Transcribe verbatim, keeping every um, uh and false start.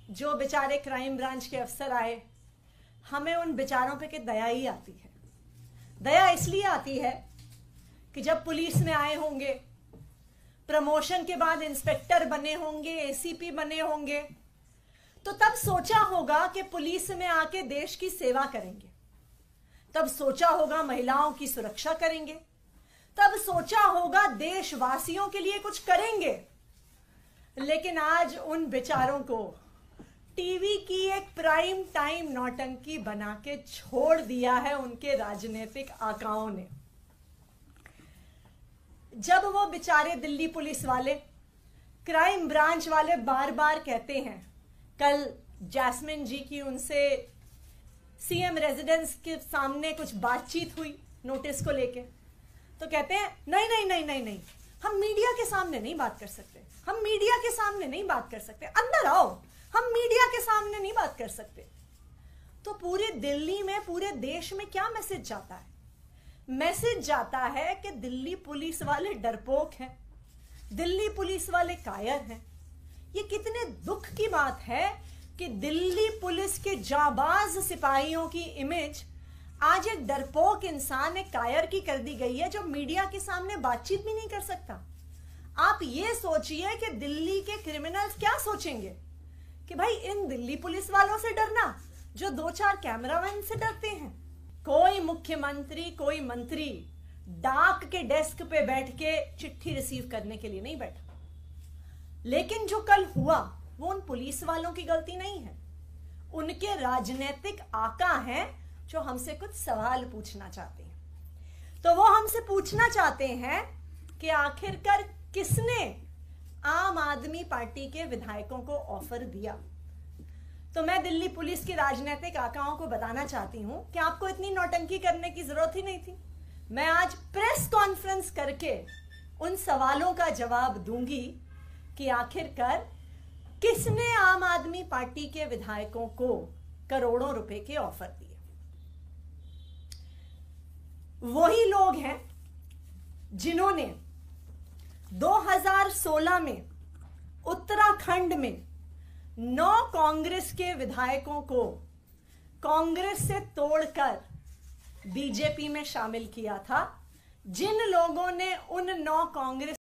जो बेचारे crime branch के अफसर आए, हमें उन बेचारों पे के दया ही आती है। दया इसलिए आती है कि जब पुलिस में आए होंगे, प्रमोशन के बाद इंस्पेक्टर बने होंगे, एसीपी बने होंगे, तो तब सोचा होगा कि पुलिस में आके देश की सेवा करेंगे, तब सोचा होगा महिलाओं की सुरक्षा करेंगे, तब सोचा होगा देशवासियों के लिए कुछ करेंगे। लेकिन आज उन बेचारों को टीवी की एक प्राइम टाइम नौटंकी बना के छोड़ दिया है उनके राजनीतिक आकाओं ने। जब वो बेचारे दिल्ली पुलिस वाले, क्राइम ब्रांच वाले बार बार कहते हैं, कल जैस्मिन जी की उनसे सीएम रेजिडेंस के सामने कुछ बातचीत हुई नोटिस को लेके, तो कहते हैं नहीं नहीं नहीं नहीं नहीं हम मीडिया के सामने नहीं बात कर सकते, हम मीडिया के सामने नहीं बात कर सकते, अंदर आओ, हम मीडिया के सामने नहीं बात कर सकते। तो पूरे दिल्ली में, पूरे देश में क्या मैसेज जाता है? मैसेज जाता है कि दिल्ली पुलिस वाले डरपोक हैं, दिल्ली पुलिस वाले कायर हैं। ये कितने दुख की बात है कि दिल्ली पुलिस के जाबाज सिपाहियों की इमेज आज एक डरपोक इंसान, एक कायर की कर दी गई है, जो मीडिया के सामने बातचीत भी नहीं कर सकता। आप ये सोचिए कि दिल्ली के क्रिमिनल्स क्या सोचेंगे कि भाई इन दिल्ली पुलिस वालों से डरना जो दो चार कैमरामैन से डरते हैं। कोई मुख्यमंत्री, कोई मंत्री डाक के डेस्क पे बैठ के चिट्ठी रिसीव करने के लिए नहीं बैठा। लेकिन जो कल हुआ वो उन पुलिस वालों की गलती नहीं है, उनके राजनीतिक आका हैं जो हमसे कुछ सवाल पूछना चाहते हैं। तो वो हमसे पूछना चाहते हैं कि आखिरकार किसने आम आदमी पार्टी के विधायकों को ऑफर दिया। तो मैं दिल्ली पुलिस के राजनीतिक आकाओं को बताना चाहती हूं कि आपको इतनी नौटंकी करने की जरूरत ही नहीं थी। मैं आज प्रेस कॉन्फ्रेंस करके उन सवालों का जवाब दूंगी कि आखिरकार किसने आम आदमी पार्टी के विधायकों को करोड़ों रुपए के ऑफर दिए। वही लोग हैं जिन्होंने दो हज़ार सोलह में उत्तराखंड में नौ कांग्रेस के विधायकों को कांग्रेस से तोड़कर बीजेपी में शामिल किया था। जिन लोगों ने उन नौ कांग्रेस